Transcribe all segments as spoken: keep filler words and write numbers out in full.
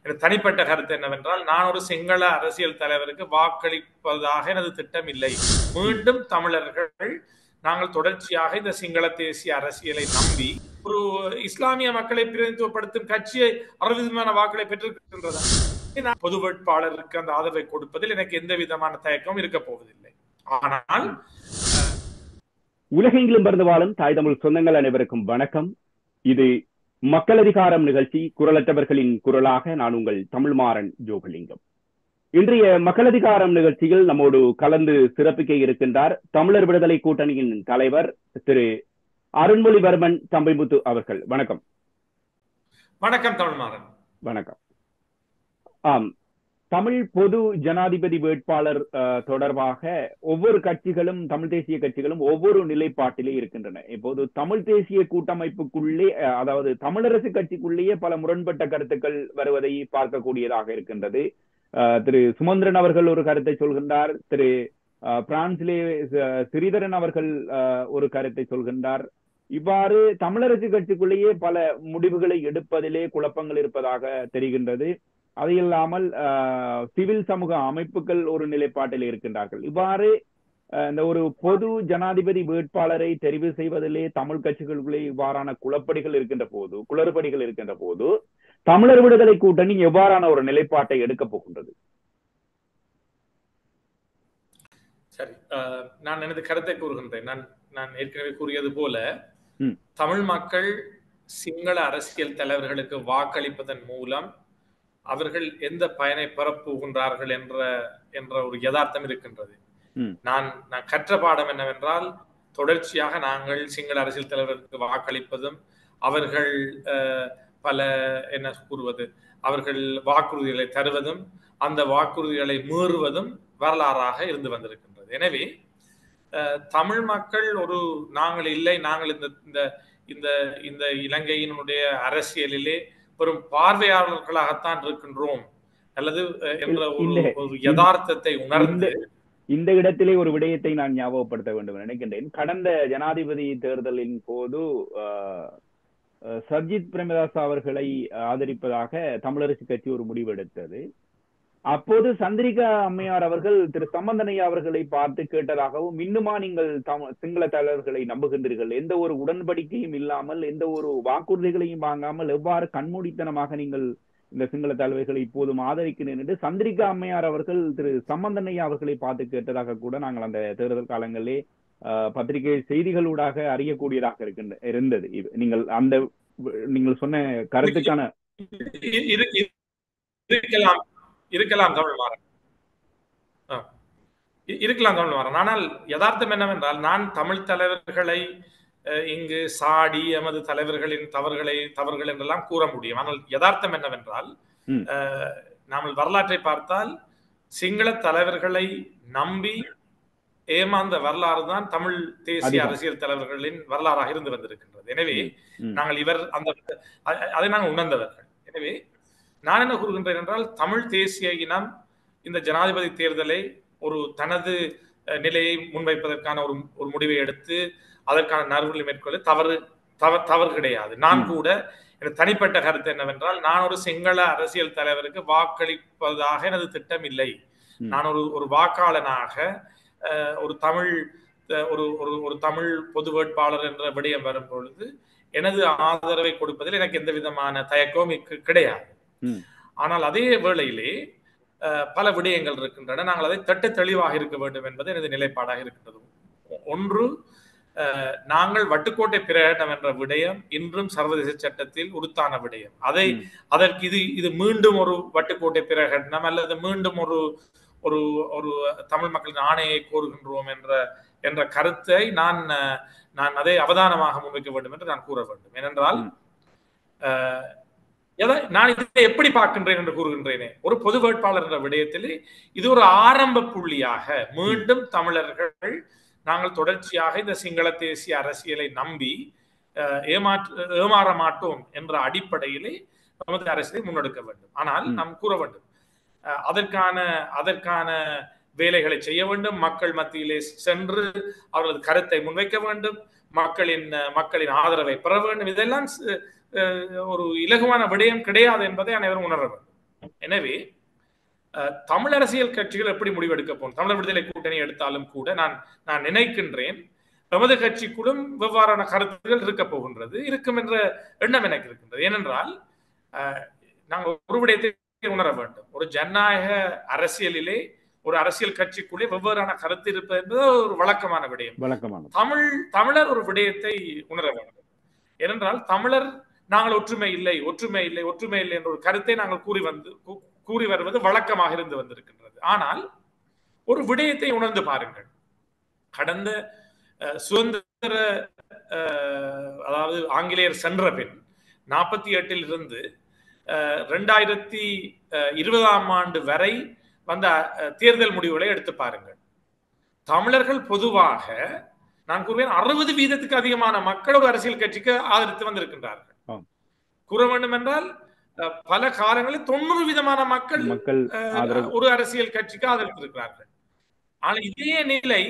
தனிப்பட்ட கருத்து என்னவென்றால், நான் ஒரு சிங்கள அரசியல் தலைவருக்கு வாக்களிப்பதாக எனது திட்டம் இல்லை. மீண்டும் தமிழர்கள் நாங்கள் தொடர்ச்சியாக இந்த சிங்கள தேசிய அரசியலை நம்பி ஒரு இஸ்லாமிய மக்களை பிரதிநிதித்துவப்படுத்தும் கட்சியை அறுபது விதமான வாக்களை பெற்றிருக்கின்றதா? பொது வேட்பாளருக்கு அந்த ஆதரவை கொடுப்பதில் எனக்கு எந்த விதமான தயக்கமும் இருக்க போவதில்லை. ஆனால் உலகெங்கிலும் பிறந்து வாழும் தாய் தமிழ் சொந்தங்கள் அனைவருக்கும் வணக்கம். இது மக்கள் அதிகாரம் நிகழ்ச்சி. குரலற்றவர்களின் குரலாக நான் உங்கள் தமிழ்மாறன் ஜோகலிங்கம். இன்றைய மக்கள் அதிகாரம் நிகழ்ச்சியில் நம்மோடு கலந்து சிறப்பிக்க இருக்கின்றார் தமிழர் விடுதலை கூட்டணியின் தலைவர் திரு அருண்மொழிவர்மன் தம்பைமுத்து அவர்கள். வணக்கம். வணக்கம் தமிழ்மாறன். வணக்கம். ஆம், தமிழ் பொது ஜனாதிபதி வேட்பாளர் தொடர்பாக ஒவ்வொரு கட்சிகளும், தமிழ் தேசிய கட்சிகளும் ஒவ்வொரு நிலைப்பாட்டிலே இருக்கின்றன. இப்போது தமிழ் தேசிய கூட்டமைப்புக்குள்ளே, அதாவது தமிழரசு கட்சிக்குள்ளேயே பல முரண்பட்ட கருத்துக்கள் வருவதை பார்க்கக்கூடியதாக இருக்கின்றது. திரு சுமந்திரன் அவர்கள் ஒரு கருத்தை சொல்கின்றார், திரு பிரான்சிலே ஸ்ரீதரன் அவர்கள் ஒரு கருத்தை சொல்கின்றார். இவ்வாறு தமிழரசு கட்சிக்குள்ளேயே பல முடிவுகளை எடுப்பதிலே குழப்பங்கள் இருப்பதாக தெரிகின்றது. அது இல்லாமல் சிவில் சமூக அமைப்புகள் ஒரு நிலைப்பாட்டில் இருக்கின்றார்கள். இவ்வாறு இந்த ஒரு பொது ஜனாதிபதி வேட்பாளரை தெரிவு செய்வதிலே தமிழ் கட்சிகளுக்குள்ளே இவ்வாறான குழப்படிகள் இருக்கின்ற போது குளறுபடிகள் இருக்கின்ற போது தமிழர் விடுதலை கூட்டணி எவ்வாறான ஒரு நிலைப்பாட்டை எடுக்க போகின்றது? சரி, நான் எனது கருத்தை கூறுகின்றேன். நான் நான் ஏற்கனவே கூறியது போல, தமிழ் மக்கள் சிங்கள அரசியல் தலைவர்களுக்கு வாக்களிப்பதன் மூலம் அவர்கள் எந்த பயனை பெறப்போகின்றார்கள் என்ற என்ற ஒரு யதார்த்தம் இருக்கின்றது. நான் நான் கற்ற பாடம் என்னவென்றால், தொடர்ச்சியாக நாங்கள் சிங்கள அரசியல் தலைவர்களுக்கு வாக்களிப்பதும், அவர்கள் பல என்ன கூறுவது அவர்கள் வாக்குறுதிகளை தருவதும், அந்த வாக்குறுதிகளை மீறுவதும் வரலாறாக இருந்து வந்திருக்கின்றது. எனவே தமிழ் மக்கள் ஒரு நாங்கள் இல்லை, நாங்கள் இந்த இந்த இந்த இலங்கையினுடைய அரசியலிலே பெரும் பார்வையாளர்களாகத்தான் இருக்கின்றோம் அல்லது என்ற ஒரு யதார்த்தத்தை உணர்ந்து இந்த இடத்திலே ஒரு விடயத்தை நான் ஞாபகப்படுத்த வேண்டும் நினைக்கின்றேன். கடந்த ஜனாதிபதி தேர்தலின் போது சர்ஜித் பிரேமதாஸ் அவர்களை ஆதரிப்பதாக தமிழரசு கட்சி ஒரு முடிவு எடுத்தது. அப்போது சந்திரிகா அம்மையார் அவர்கள் திரு சம்பந்தனையா அவர்களை பார்த்து கேட்டதாகவும், இன்னுமா நீங்கள் சிங்கள தலைவர்களை நம்புகின்றீர்கள், எந்த ஒரு உடன்படிக்கையும் இல்லாமல் எந்த ஒரு வாக்குறுதிகளையும் வாங்காமல் எவ்வாறு கண்மூடித்தனமாக நீங்கள் இந்த சிங்கள தலைவர்களை இப்போதும் ஆதரிக்கிறேன் என்று சந்திரிகா அம்மையார் அவர்கள் திரு சம்பந்தனையா அவர்களை பார்த்து கேட்டதாக கூட நாங்கள் அந்த தேர்தல் காலங்களிலே பத்திரிகை செய்திகளூடாக அறியக்கூடியதாக இருக்கின்ற இருந்தது. நீங்கள் அந்த நீங்கள் சொன்ன கருத்துக்கான இருக்கலாம் இருக்கலாம் தமிழ்மாறன் இருக்கலாம் தமிழ்மாறன் ஆனால் யதார்த்தம் என்னவென்றால், நான் தமிழ் தலைவர்களை இங்கு சாடி எமது தலைவர்களின் தவறுகளை தவறுகள் என்றெல்லாம் கூற முடியும். ஆனால் யதார்த்தம் என்னவென்றால், நாம் வரலாற்றை பார்த்தால் சிங்கள தலைவர்களை நம்பி ஏமாந்த வரலாறு தான் தமிழ் தேசிய அரசியல் தலைவர்களின் வரலாறாக இருந்து வந்திருக்கின்றது. எனவே நாங்கள் இவர் அந்த அதை நாங்கள் உணர்ந்தவர்கள். எனவே நான் என்ன கூறுகின்றேன் என்றால், தமிழ் தேசிய இனம் இந்த ஜனாதிபதி தேர்தலை ஒரு தனது நிலையை முன்வைப்பதற்கான ஒரு ஒரு முடிவை எடுத்து அதற்கான நறுவலை மேற்கொள்ள தவறு தவறு தவறு கிடையாது. நான் கூட எனக்கு தனிப்பட்ட கருத்து என்னவென்றால், நான் ஒரு சிங்கள அரசியல் தலைவருக்கு வாக்களிப்பதாக எனது திட்டம் இல்லை. நான் ஒரு ஒரு வாக்காளனாக ஒரு தமிழ் ஒரு ஒரு தமிழ் பொது வேட்பாளர் என்ற விடயம் வரும் பொழுது எனது ஆதரவை கொடுப்பதில் எனக்கு எந்த விதமான தயக்கமும் கிடையாது. ஆனால் அதே வேளையிலே பல விடயங்கள் இருக்கின்றன. நாங்கள் அதை தட்டு தெளிவாக இருக்க வேண்டும் என்பது எனது நிலைப்பாடாக இருக்கின்றது. ஒன்று, நாங்கள் வட்டுக்கோட்டை பிரகடனம் என்ற விடயம் இன்றும் சர்வதேச சட்டத்தில் உறுத்தான விடயம். அதை அதற்கு இது இது மீண்டும் ஒரு வட்டுக்கோட்டை பிரகடனம் அல்லது மீண்டும் ஒரு ஒரு ஒரு தமிழ் மக்களின் ஆணையை கோருகின்றோம் என்ற என்ற கருத்தை நான் நான் அதை அவதானமாக முன்வைக்க வேண்டும் என்று நான் கூற வேண்டும். ஏனென்றால் நான் இதை எப்படி பார்க்கின்றேன் என்று கூறுகின்றேனே, ஒரு பொது வேட்பாளர் என்ற விடயத்தில் இது ஒரு ஆரம்ப புள்ளியாக மீண்டும் தமிழர்கள் நாங்கள் தொடர்ச்சியாக இந்த சிங்கள தேசிய அரசியலை நம்பி ஏமாற்ற ஏமாற மாட்டோம் என்ற அடிப்படையிலே நமது அரசியலை முன்னெடுக்க வேண்டும். ஆனால் நாம் கூற வேண்டும், அதற்கான அதற்கான வேலைகளை செய்ய வேண்டும். மக்கள் மத்தியிலே சென்று அவர்களது கருத்தை முன்வைக்க வேண்டும். மக்களின் மக்களின் ஆதரவை பெற வேண்டும். இதெல்லாம் ஒரு இலகுவான விடயம் கிடையாது என்பதை அனைவரும் உணர வேண்டும். எனவே தமிழ் அரசியல் கட்சிகள் எப்படி முடிவெடுக்க போகும்? தமிழர் விடுதலை கூட்டணி எடுத்தாலும் கூட நான் நான் நினைக்கின்றேன் எமது கட்சிக்குள்ளும் வெவ்வாறான கருத்துகள் இருக்க போகின்றது, இருக்கும் என்ற எண்ணம் எனக்கு இருக்கின்றது. ஏனென்றால் நாங்கள் ஒரு விடயத்தை உணர வேண்டும். ஒரு ஜனநாயக அரசியலிலே ஒரு அரசியல் கட்சிக்குள்ளே வெவ்வேறான கருத்து இருப்பது என்பது ஒரு வழக்கமான விடயம். தமிழ் தமிழர் ஒரு விடயத்தை உணர வேண்டும். ஏனென்றால் தமிழர் நாங்கள் ஒற்றுமை இல்லை ஒற்றுமை இல்லை ஒற்றுமை இல்லை என்ற ஒரு கருத்தை நாங்கள் கூறி வந்து கூறி வருவது வழக்கமாக இருந்து வந்திருக்கின்றது. ஆனால் ஒரு விடயத்தை உணர்ந்து பாருங்கள். கடந்த சுதந்திர அதாவது ஆங்கிலேயர் சென்ற பின் நாற்பத்தி எட்டில் இருந்து இரண்டாயிரத்தி இருபதாம் ஆண்டு வரை வந்த தேர்தல் முடிவுகளை எடுத்து பாருங்கள். தமிழர்கள் பொதுவாக நான் கூறுவேன் அறுபது வீதத்துக்கு அதிகமான மக்கள் ஒரு அரசியல் கட்சிக்கு ஆதரித்து வந்திருக்கின்றார்கள். கூற வேண்டும் என்றால் பல காலங்களில் தொண்ணூறு விதமான மக்கள் ஒரு அரசியல் கட்சிக்கு ஆதரித்திருக்கிறார்கள். ஆனால் இதே நிலை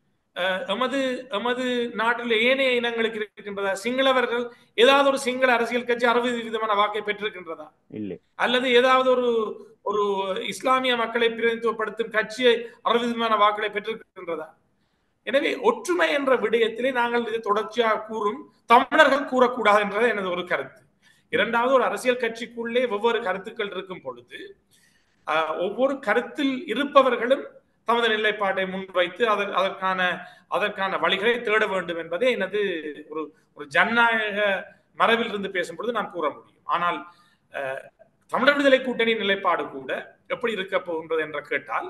எமது எமது நாட்டில் ஏனைய இனங்களுக்கு இருக்கின்றதா? சிங்களவர்கள் ஏதாவது ஒரு சிங்கள அரசியல் கட்சி அறுபது விதமான வாக்கை பெற்றிருக்கின்றதா? இல்லை. அல்லது ஏதாவது ஒரு ஒரு இஸ்லாமிய மக்களை பிரதிநிதித்துவப்படுத்தும் கட்சியை அறுபது விதமான வாக்களை பெற்றிருக்கின்றதா? எனவே ஒற்றுமை என்ற விடயத்திலே நாங்கள் இது தொடர்ச்சியாக கூறும் தமிழர்கள் கூறக்கூடாது என்றது எனது ஒரு கருத்து. இரண்டாவது, ஒரு அரசியல் கட்சிக்குள்ளே ஒவ்வொரு கருத்துக்கள் இருக்கும் பொழுது ஒவ்வொரு கருத்தில் இருப்பவர்களும் தமது நிலைப்பாட்டை முன்வைத்து அதற்கான அதற்கான வழிகளை தேட வேண்டும் என்பதே எனது ஒரு ஒரு ஜனநாயக மரபில் இருந்து பேசும் பொழுது நான் கூற முடியும். ஆனால் தமிழர் விடுதலை கூட்டணி நிலைப்பாடு கூட எப்படி இருக்க போகின்றது என்று கேட்டால்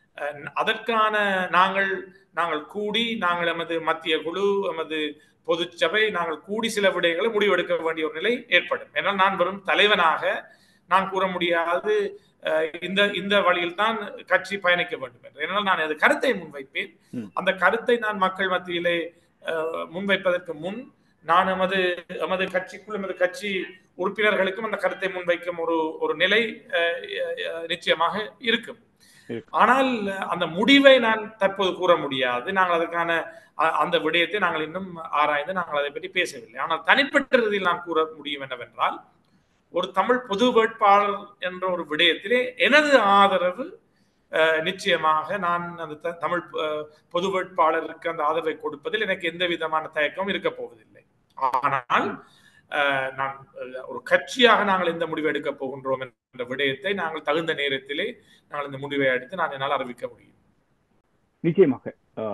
அதற்கான நாங்கள் நாங்கள் கூடி நாங்கள் எமது மத்திய குழு எமது பொதுச்சபை நாங்கள் கூடி சில விடயங்களை முடிவெடுக்க வேண்டிய ஒரு நிலை ஏற்படும். ஏன்னால் நான் வெறும் தலைவனாக நான் கூற முடியாது இந்த இந்த வழியில் தான் கட்சி பயணிக்க வேண்டும் என்று. ஏன்னால் நான் அந்த கருத்தை முன்வைப்பேன். அந்த கருத்தை நான் மக்கள் மத்தியிலே முன்வைப்பதற்கு முன் நான் எமது எமது கட்சிக்குள் எமது கட்சி உறுப்பினர்களுக்கும் அந்த கருத்தை முன்வைக்கும் ஒரு ஒரு நிலை நிச்சயமாக இருக்கும். ஆனால் அந்த முடிவை நான் தற்போது கூற முடியாது. நாங்கள் அதற்கான அந்த விடயத்தை நாங்கள் இன்னும் ஆராய்ந்து நாங்கள் அதை பற்றி பேசவில்லை. ஆனால் தனிப்பட்ட ரீதியில் நான் கூற முடியும் என்னவென்றால் ஒரு தமிழ் பொது வேட்பாளர் என்ற ஒரு விடயத்திலே எனது ஆதரவு நிச்சயமாக நான் அந்த தமிழ் பொது வேட்பாளருக்கு அந்த ஆதரவை கொடுப்பதில் எனக்கு எந்த விதமான தயக்கமும் இருக்க போவதில்லை. ஆனால் நான் ஒரு கட்சியாக நாங்கள் எந்த முடிவை எடுக்க போகின்றோம் என்ற விடயத்தை நாங்கள் தகுந்த நேரத்திலே நாங்கள் இந்த முடிவை எடுத்து நான் என்னால் அறிவிக்க முடியும். நிச்சயமாக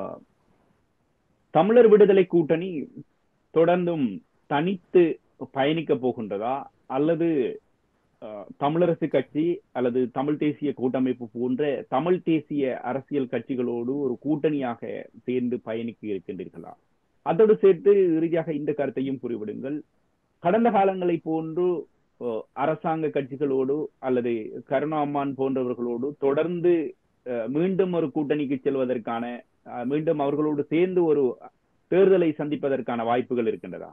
தமிழர் விடுதலை கூட்டணி தொடர்ந்தும் தனித்து பயணிக்க போகின்றதா அல்லது தமிழரசு கட்சி அல்லது தமிழ் தேசிய கூட்டமைப்பு போன்ற தமிழ் தேசிய அரசியல் கட்சிகளோடு ஒரு கூட்டணியாக சேர்ந்து பயணிக்க இருக்கின்றீர்களா? அதோடு சேர்த்து இறுதியாக இந்த கருத்தையும் கூறிவிடுங்கள். கடந்த காலங்களை போன்று அரசாங்க கட்சிகளோடு அல்லது கருணாம்மான் போன்றவர்களோடு தொடர்ந்து மீண்டும் ஒரு கூட்டணிக்கு செல்வதற்கான மீண்டும் அவர்களோடு சேர்ந்து ஒரு தேர்தலை சந்திப்பதற்கான வாய்ப்புகள் இருக்கின்றதா?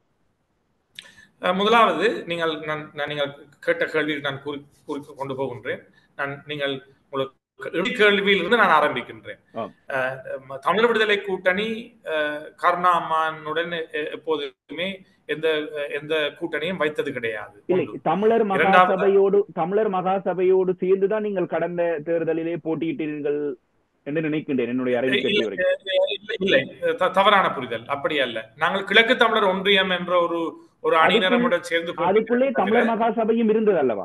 முதலாவது நீங்கள் நீங்கள் கேட்ட கேள்வியில் நான் கூறி கூறி கொண்டு போகின்றேன். நான் நீங்கள் உங்களுக்கு கேள்வியிலிருந்து நான் ஆரம்பிக்கின்றேன். தமிழர் விடுதலை கூட்டணி கருணாம்மானுடன் எப்போதுமே எந்த எந்த கூட்டணியும் வைத்தது கிடையாது. தமிழர் மகாசபையோடு தமிழர் மகாசபையோடு சேர்ந்துதான் நீங்கள் கடந்த தேர்தலிலே போட்டியிட்டீர்கள் என்று நினைக்கின்றேன். என்னுடைய அறிவு இல்லை, தவறான புரிதல். அப்படி அல்ல. நாங்கள் கிழக்கு தமிழர் ஒன்றியம் என்ற ஒரு ஒரு அணியினருடன் சேர்ந்து அதுக்குள்ளே தமிழர் மகாசபையும் இருந்தது அல்லவா?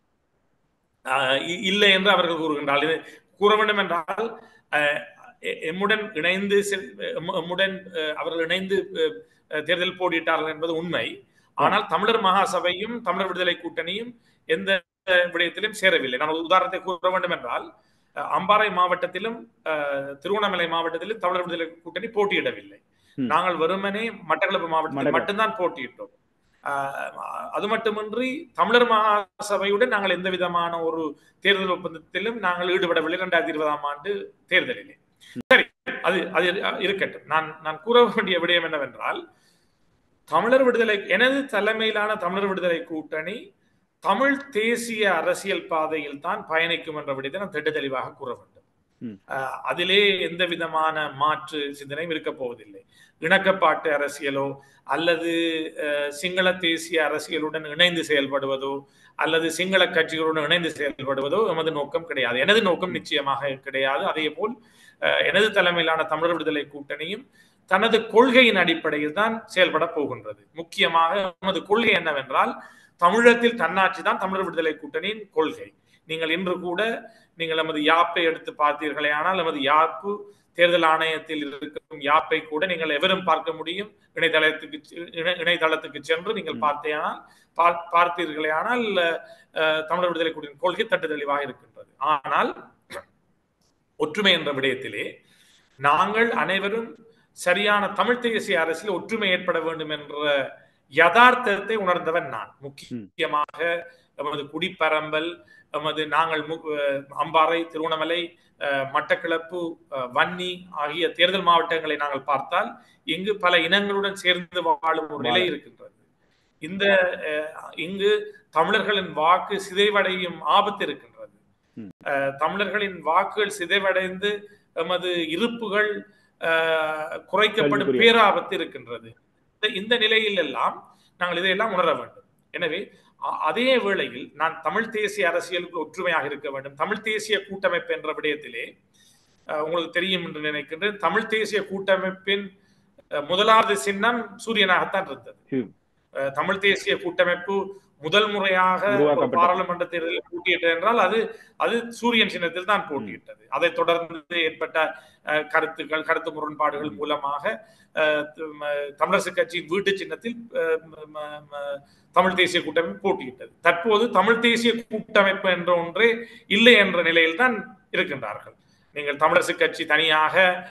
இல்லை என்று அவர்கள் கூறுகின்றார்கள். இது கூற வேண்டும் என்றால் எம்முடன் இணைந்து எம்முடன் அவர்கள் இணைந்து தேர்தல் போட்டியிட்டார்கள் என்பது உண்மை. ஆனால் தமிழர் மகாசபையும் தமிழர் விடுதலை கூட்டணியும் எந்த விடயத்திலும் சேரவில்லை. நான் உதாரணத்தை கூற வேண்டும் என்றால் அம்பாறை மாவட்டத்திலும் திருவண்ணாமலை மாவட்டத்திலும் தமிழர் விடுதலை கூட்டணி போட்டியிடவில்லை. நாங்கள் வெறுமனே மட்டக்களப்பு மாவட்டத்தில் மட்டும்தான் போட்டியிட்டோம். அது மட்டுமின்றி தமிழர் மகாசபையுடன் நாங்கள் எந்த விதமான ஒரு தேர்தல் ஒப்பந்தத்திலும் நாங்கள் ஈடுபடவில்லை இரண்டாயிரத்தி இருபதாம் ஆண்டு தேர்தலிலே. சரி, அது அது இருக்கட்டும். நான் நான் கூற வேண்டிய விடயம் என்னவென்றால் தமிழர் விடுதலை எனது தலைமையிலான தமிழர் விடுதலை கூட்டணி தமிழ் தேசிய அரசியல் பாதையில் தான் பயணிக்கும் என்ற விடயத்தை நான் திட்ட தெளிவாக கூற வேண்டும். அதிலே எந்த விதமான மாற்று சிந்தனையும் இருக்க போவதில்லை. இணக்கப்பாட்டு அரசியலோ அல்லது சிங்கள தேசிய அரசியலுடன் இணைந்து செயல்படுவதோ அல்லது சிங்கள கட்சிகளுடன் இணைந்து செயல்படுவதோ எமது நோக்கம் கிடையாது. எனது நோக்கம் நிச்சயமாக கிடையாது. அதே போல் எனது தலைமையிலான தமிழர் விடுதலை கூட்டணியும் தனது கொள்கையின் அடிப்படையில் தான் செயல்பட போகின்றது. முக்கியமாக நமது கொள்கை என்னவென்றால், தமிழகத்தில் தன்னாட்சி தான் தமிழர் விடுதலை கூட்டணியின் கொள்கை. நீங்கள் இன்று கூட நீங்கள் நமது யாப்பை எடுத்து பார்த்தீர்களே ஆனால் நமது யாப்பு தேர்தல் ஆணையத்தில் இருக்கும் யாப்பை கூட நீங்கள் எவரும் பார்க்க முடியும். இணையதளத்துக்கு இணையதளத்துக்கு சென்று நீங்கள் பார்த்தேனால் பார்த்தீர்களே ஆனால் தமிழர் விடுதலை கூட்டணியின் கொள்கை தட்டு தெளிவாக இருக்கின்றது. ஆனால் ஒற்றுமை என்ற விடயத்திலே நாங்கள் அனைவரும் சரியான தமிழ் தேசிய அரசியல் ஒற்றுமை ஏற்பட வேண்டும் என்ற யதார்த்தத்தை உணர்ந்தவன் நான். முக்கியமாக நமது குடிப்பரம்பல், நமது நாங்கள் அம்பாறை, திருவண்ணாமலை, மட்டக்களப்பு, வன்னி ஆகிய தேர்தல் மாவட்டங்களை நாங்கள் பார்த்தால் இங்கு பல இனங்களுடன் சேர்ந்து வாழும் ஒரு நிலை இருக்கின்றது. இந்த இங்கு தமிழர்களின் வாக்கு சிதைவடையும் ஆபத்து இருக்கின்றது. தமிழர்களின் வாக்குகள் சிதைவடைந்து எமது இருப்புகள் குறைக்கப்படும் பேராபத்து இருக்கின்றது. இந்த நிலையில் எல்லாம் நாங்கள் இதையெல்லாம் உணர வேண்டும். எனவே அதே வேளையில் நான் தமிழ் தேசிய அரசியலுக்கு ஒற்றுமையாக இருக்க வேண்டும். தமிழ் தேசிய கூட்டமைப்பு என்ற விடயத்திலே உங்களுக்கு தெரியும் என்று நினைக்கின்றேன், தமிழ் தேசிய கூட்டமைப்பின் முதலாவது சின்னம் சூரியனாகத்தான் இருந்தது. தமிழ் தேசிய கூட்டமைப்பு முதல் முறையாக பாராளுமன்ற தேர்தலில் போட்டியிட்டது என்றால் அது அது சூரியன் சின்னத்தில் தான் போட்டியிட்டது. அதை தொடர்ந்து ஏற்பட்ட கருத்துக்கள், கருத்து முரண்பாடுகள் மூலமாக தமிழரசு கட்சியின் வீட்டு சின்னத்தில் தமிழ் தேசிய கூட்டமைப்பு போட்டியிட்டது. தற்போது தமிழ் தேசிய கூட்டமைப்பு என்ற ஒன்றே இல்லை என்ற நிலையில் தான் இருக்கின்றார்கள். நீங்கள் தமிழரசு கட்சி தனியாக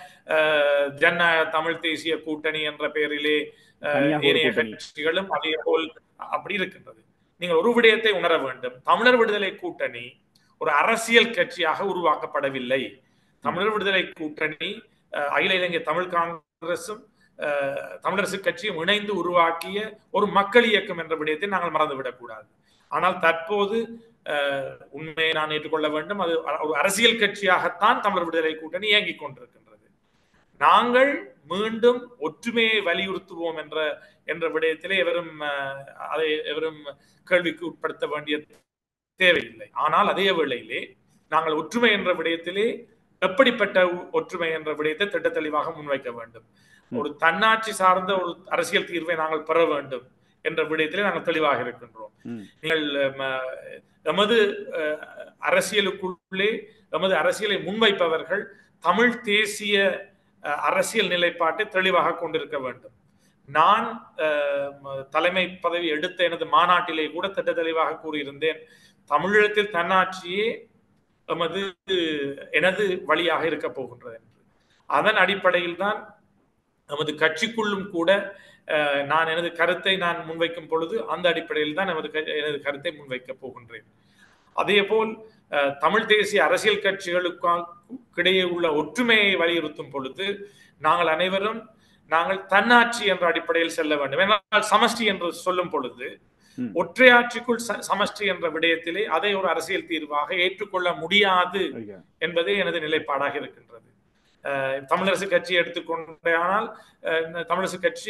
ஜனநாயக தமிழ் தேசிய கூட்டணி என்ற பெயரிலே ஏனைய கட்சிகளும் அதே போல் அப்படி இருக்கின்றது. நீங்கள் ஒரு விடயத்தை உணர வேண்டும், தமிழர் விடுதலை கூட்டணி ஒரு அரசியல் கட்சியாக உருவாக்கப்படவில்லை. தமிழர் விடுதலை கூட்டணி அகில இலங்கை தமிழ் காங்கிரசும் தமிழரசு கட்சியும் இணைந்து உருவாக்கிய ஒரு மக்கள் இயக்கம் என்ற விடயத்தை நாங்கள் மறந்துவிடக் கூடாது. ஆனால் தற்போது உண்மையை நான் ஏற்றுக்கொள்ள வேண்டும், அது ஒரு அரசியல் கட்சியாகத்தான் தமிழர் விடுதலை கூட்டணி இயங்கிக் கொண்டிருக்கின்றது. நாங்கள் மீண்டும் ஒற்றுமையை வலியுறுத்துவோம் என்ற என்ற விடயத்திலே எவரும் அதை எவரும் கேள்விக்கு உட்படுத்த வேண்டிய தேவையில்லை. ஆனால் அதே வேளையிலே நாங்கள் ஒற்றுமை என்ற விடயத்திலே எப்படிப்பட்ட ஒற்றுமை என்ற விடயத்தை திட்ட தெளிவாக முன்வைக்க வேண்டும். ஒரு தன்னாட்சி சார்ந்த ஒரு அரசியல் தீர்வை நாங்கள் பெற வேண்டும் என்ற விடயத்திலே நாங்கள் தெளிவாக இருக்கின்றோம். நீங்கள் எமது அரசியலுக்குள்ளே எமது அரசியலை முன்வைப்பவர்கள் தமிழ் தேசிய அரசியல் நிலைப்பாட்டை தெளிவாக கொண்டிருக்க வேண்டும். நான் தலைமை பதவி எடுத்த எனது மாநாட்டிலே கூட திட்ட தெளிவாக கூறியிருந்தேன், தமிழகத்தில் தன்னாட்சியே எமது எனது வழியாக இருக்க போகின்றது என்று. அதன் அடிப்படையில் தான் நமது கட்சிக்குள்ளும் கூட நான் எனது கருத்தை நான் முன்வைக்கும் பொழுது அந்த அடிப்படையில் தான் நமது எனது கருத்தை முன்வைக்க போகின்றேன். அதே போல் தமிழ் தேசிய அரசியல் கட்சிகளுக்கிடையே உள்ள ஒற்றுமையை வலியுறுத்தும் பொழுது நாங்கள் அனைவரும் நாங்கள் தன்னாட்சி என்ற அடிப்படையில் செல்ல வேண்டும். ஏனால் சமஷ்டி என்று சொல்லும் பொழுது ஒற்றையாட்சிக்குள் சமஷ்டி என்ற விடயத்திலே அதை ஒரு அரசியல் தீர்வாக ஏற்றுக்கொள்ள முடியாது என்பதே எனது நிலைப்பாடாக இருக்கின்றது. தமிழரசு கட்சி எடுத்துக்கொண்டால் தமிழரசு கட்சி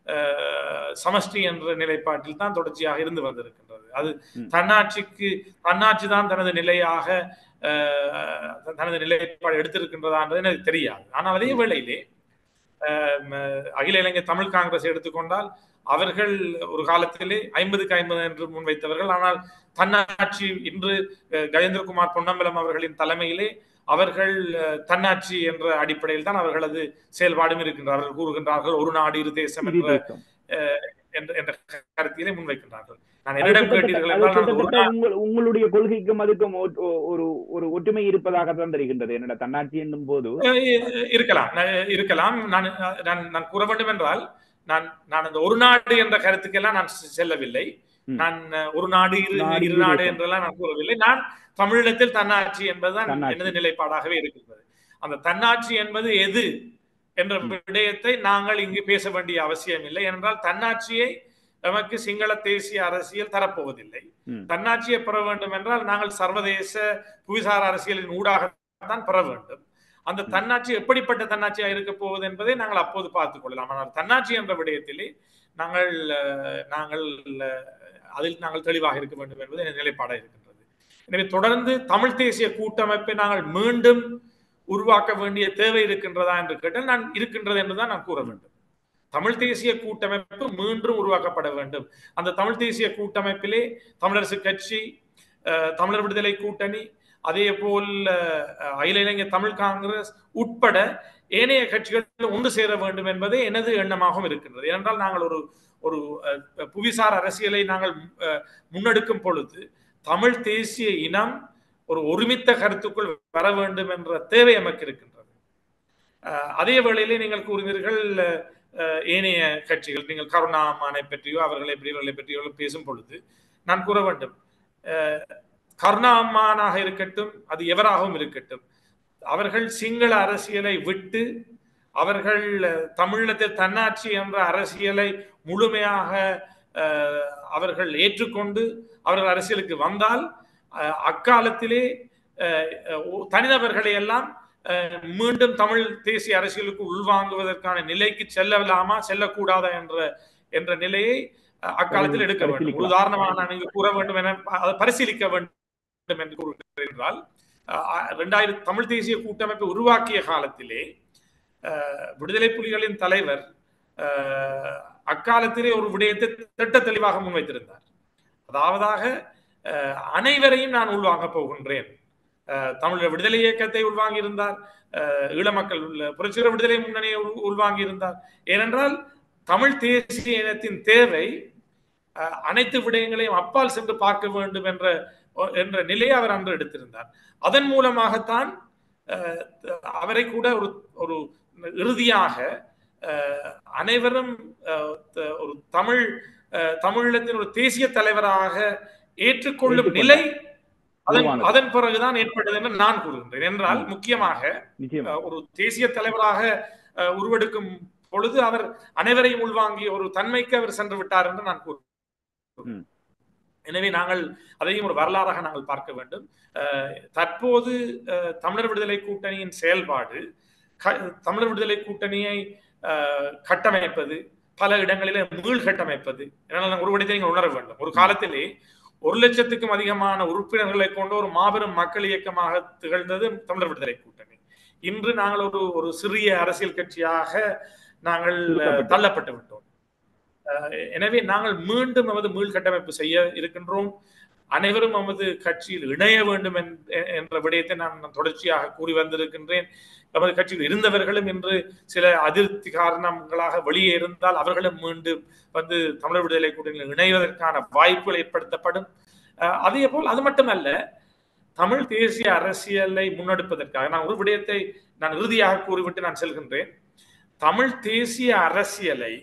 சமஷ்டி என்ற நிலைப்பாட்டில் தான் தொடர்ச்சியாக இருந்து வந்திருக்கின்றது. அது தன்னாட்சிக்கு தன்னாட்சி தான் தனது நிலையாக தனது நிலைப்பாடு எடுத்திருக்கின்றதான்றது எனக்கு தெரியாது. ஆனால் அதே வேளையிலே அகில இலங்கை தமிழ் காங்கிரஸ் எடுத்துக்கொண்டால் அவர்கள் ஒரு காலத்திலே ஐம்பதுக்கு ஐம்பது என்று முன்வைத்தவர்கள். ஆனால் தன்னாட்சி இன்று கஜேந்திரகுமார் பொன்னம்பலம் அவர்களின் தலைமையிலே அவர்கள் தன்னாட்சி என்ற அடிப்படையில் தான் அவர்களது செயல்பாடும் இருக்கின்றார்கள். கூறுகின்றார்கள் ஒரு நாடு இரு தேசம் என்ற என்ற கருத்திலே முன்வைக்கின்றார்கள். நான் என்னிடம் கேட்டீர்கள் என்றால் உங்களுடைய கொள்கைக்கும் அதுக்கும் ஒரு ஒரு ஒற்றுமை இருப்பதாக தான் தெரிகின்றது. என்னோட தன்னாட்சி என்னும் போது இருக்கலாம் இருக்கலாம் நான் நான் கூற வேண்டும் என்றால் நான் நான் அந்த ஒரு நாடு என்ற கருத்துக்கெல்லாம் நான் செல்லவில்லை. நான் ஒரு நாடு இரு இரு நாடு என்றெல்லாம் நான் கூறவில்லை. நான் தமிழீழத்தில் தன்னாட்சி என்பதுதான் எனது நிலைப்பாடாகவே இருக்கின்றது. அந்த தன்னாட்சி என்பது எது என்ற விடயத்தை நாங்கள் இங்கு பேச வேண்டிய அவசியம் இல்லை. ஏனென்றால் தன்னாட்சியை நமக்கு சிங்கள தேசிய அரசியல் தரப்போவதில்லை. தன்னாட்சியை பெற வேண்டும் என்றால் நாங்கள் சர்வதேச புவிசார் அரசியலின் ஊடாக தன்னாட்சியாகத்தான் பெற வேண்டும். அந்த தன்னாட்சி எப்படிப்பட்ட தன்னாட்சியாக இருக்க போவது என்பதை நாங்கள் அப்போது பார்த்துக் கொள்ளலாம். ஆனால் தன்னாட்சி என்ற விடயத்திலே நாங்கள் நாங்கள் அதில் நாங்கள் தெளிவாக இருக்க வேண்டும் என்பது என் நிலைப்பாடாக இருக்கின்றது. எனவே தொடர்ந்து தமிழ் தேசிய கூட்டமைப்பை நாங்கள் மீண்டும் உருவாக்க வேண்டிய தேவை இருக்கின்றதா என்று கேட்டால் நான் இருக்கின்றது என்றுதான் நான் கூற வேண்டும். தமிழ் தேசிய கூட்டமைப்பு மீண்டும் உருவாக்கப்பட வேண்டும். அந்த தமிழ் தேசிய கூட்டமைப்பிலே தமிழரசு கட்சி, தமிழர் விடுதலை கூட்டணி, அதே போல் அகில இலங்கை தமிழ் காங்கிரஸ் உட்பட ஏனைய கட்சிகள் ஒன்று சேர வேண்டும் என்பதே எனது எண்ணமாகவும் இருக்கின்றது. ஏனென்றால் நாங்கள் ஒரு ஒரு புவிசார் அரசியலை நாங்கள் முன்னெடுக்கும் பொழுது தமிழ் தேசிய இனம் ஒரு ஒருமித்த கருத்துக்குள் வர வேண்டும் என்ற தேவை நமக்கு இருக்கின்றது. அதே வேளையிலே நீங்கள் கூறினீர்கள் ஏனைய கட்சிகள், நீங்கள் கருணாமானை பற்றியோ அவர்களை இவர்களை பற்றியோ பேசும் பொழுது நான் கூற வேண்டும், கருணாமானாக இருக்கட்டும், அது எவராகவும் இருக்கட்டும், அவர்கள் சிங்கள அரசியலை விட்டு அவர்கள் தமிழீழத்தில் தன்னாட்சி என்ற அரசியலை முழுமையாக அவர்கள் ஏற்றுக்கொண்டு அவர்கள் அரசியலுக்கு வந்தால் அக்காலத்திலே தனிநபர்களை எல்லாம் மீண்டும் தமிழ் தேசிய அரசியலுக்கு உள்வாங்குவதற்கான நிலைக்கு செல்லலாமா செல்லக்கூடாதா என்ற என்ற நிலையை அக்காலத்தில் எடுக்க வேண்டும். உதாரணமாக நான் இங்கு கூற வேண்டும் என அதை பரிசீலிக்க வேண்டும் என்று கூறுகிறேன் என்றால், இரண்டாயிரத்தி தமிழ் தேசிய கூட்டமைப்பை உருவாக்கிய காலத்திலே விடுதலை புலிகளின் தலைவர் அக்காலத்திலே ஒரு விடயத்தை திட்ட தெளிவாக முன்வைத்திருந்தார். அதாவதாக அனைவரையும் நான் உள்வாங்க போகின்றேன். தமிழர் விடுதலை இயக்கத்தை உள்வாங்கி இருந்தார், ஈழ மக்கள் புரட்சிகர விடுதலை முன்னணியை உள்வாங்கி இருந்தார். ஏனென்றால் தமிழ் தேசிய இனத்தின் தேவை அனைத்து விடயங்களையும் அப்பால் சென்று பார்க்க வேண்டும் என்ற என்ற நிலையை அவர் அன்று எடுத்திருந்தார். அதன் மூலமாகத்தான் அவரை கூட ஒரு ஒரு இறுதியாக அனைவரும் ஒரு தமிழ் தமிழீழத்தின் ஒரு தேசிய தலைவராக ஏற்றுக்கொள்ளும் நிலை அதன் அதன் பிறகுதான் ஏற்பட்டது என்று நான் கூறுகின்றேன். என்றால் முக்கியமாக ஒரு தேசிய தலைவராக உருவெடுக்கும் பொழுது அவர் அனைவரையும் உள்வாங்கிய ஒரு தன்மைக்கு அவர் சென்று விட்டார் என்று நான் கூறுகிறேன். எனவே நாங்கள் அதையும் ஒரு வரலாறாக நாங்கள் பார்க்க வேண்டும். தற்போது தமிழர் விடுதலை கூட்டணியின் செயல்பாடு தமிழர் விடுதலை கூட்டணியை கட்டமைப்பது, பல இடங்களிலே மீள் கட்டமைப்பது. என்னால் ஒரு விடயத்தை நீங்கள் உணர வேண்டும். ஒரு காலத்திலே ஒரு லட்சத்துக்கும் அதிகமான உறுப்பினர்களை கொண்ட ஒரு மாபெரும் மக்கள் இயக்கமாக திகழ்ந்தது தமிழர் விடுதலை கூட்டணி. இன்று நாங்கள் ஒரு ஒரு சிறிய அரசியல் கட்சியாக நாங்கள் தள்ளப்பட்டு விட்டோம். எனவே நாங்கள் மீண்டும் நமது மீள் கட்டமைப்பு செய்ய இருக்கின்றோம். அனைவரும் நமது கட்சியில் இணைய வேண்டும் என்ற விடயத்தை நான் தொடர்ச்சியாக கூறி வந்திருக்கின்றேன். நமது கட்சியில் இருந்தவர்களும் இன்று சில அதிருப்தி காரணங்களாக வெளியே இருந்தால் அவர்களும் மீண்டும் வந்து தமிழர் விடுதலை கூட்டணியில் இணைவதற்கான வாய்ப்புகள் ஏற்படுத்தப்படும். அதே போல் அது மட்டுமல்ல, தமிழ் தேசிய அரசியலை முன்னெடுப்பதற்காக நான் ஒரு விடயத்தை நான் இறுதியாக கூறிவிட்டு நான் செல்கின்றேன். தமிழ் தேசிய அரசியலை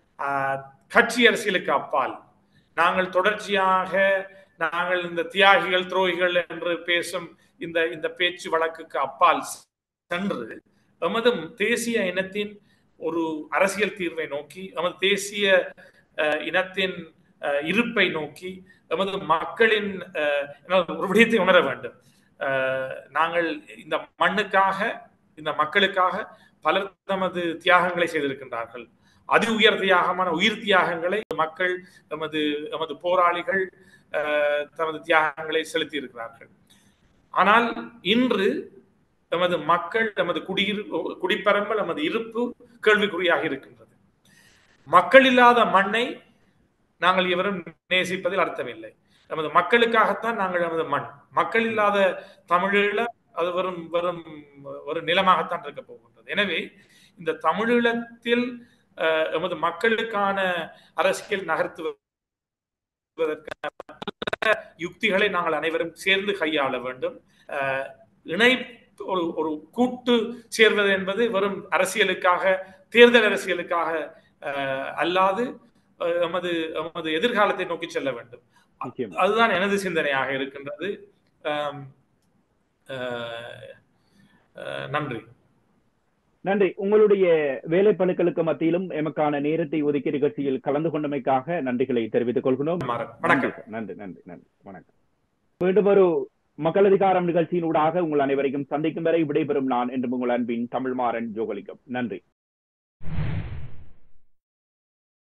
கட்சி அரசியலுக்கு அப்பால் நாங்கள் தொடர்ச்சியாக நாங்கள் இந்த தியாகிகள் துரோகிகள் என்று பேசும் இந்த இந்த பேச்சு வழக்குக்கு அப்பால் சென்று எமது தேசிய இனத்தின் ஒரு அரசியல் தீர்வை நோக்கி, எமது தேசிய இனத்தின் இருப்பை நோக்கி, எமது மக்களின் ஒரு விடயத்தை உணர வேண்டும். நாங்கள் இந்த மண்ணுக்காக, இந்த மக்களுக்காக பலர் தமது தியாகங்களை செய்திருக்கின்றார்கள். அதி உயர் தியாகமான உயிர் தியாகங்களை மக்கள் தமது எமது போராளிகள் தமது தியாகங்களை செலுத்தி இருக்கிறார்கள். ஆனால் இன்று நமது மக்கள், நமது குடியிரு குடிப்பரம்பல், நமது இருப்பு கேள்விக்குறியாக இருக்கின்றது. மக்கள் இல்லாத மண்ணை நாங்கள் எவரும் நேசிப்பதில் அர்த்தமில்லை. நமது மக்களுக்காகத்தான் நாங்கள் நமது மண். மக்கள் இல்லாத தமிழீழ அது வெறும் வெறும் ஒரு நிலமாகத்தான் இருக்க போகின்றது. எனவே இந்த தமிழீழத்தில் எமது மக்களுக்கான அரசியல் நகர்த்துவதற்கான யுக்திகளை நாங்கள் அனைவரும் சேர்ந்து கையாள வேண்டும். இணை ஒரு ஒரு கூட்டு சேர்வது என்பது வெறும் அரசியலுக்காக, தேர்தல் அரசியலுக்காக அல்லாது எமது எமது எதிர்காலத்தை நோக்கி செல்ல வேண்டும். அதுதான் எனது சிந்தனையாக இருக்கின்றது. நன்றி. நன்றி. உங்களுடைய வேலைப்பளுக்களுக்கு மத்தியிலும் எமக்கான நேரத்தை ஒதுக்கி நிகழ்ச்சியில் கலந்து கொண்டமைக்காக நன்றிகளை தெரிவித்துக் கொள்கிறோம். வணக்கம். நன்றி நன்றி நன்றி நன்றி வணக்கம். மீண்டும் ஒரு மக்கள் அதிகாரம் நிகழ்ச்சியினூடாக உங்கள் அனைவரையும் சந்திக்கும் வரை விடைபெறும் நான் என்று உங்கள் அன்பின் தமிழ்மாறன் ஜோகலிங்கம். நன்றி.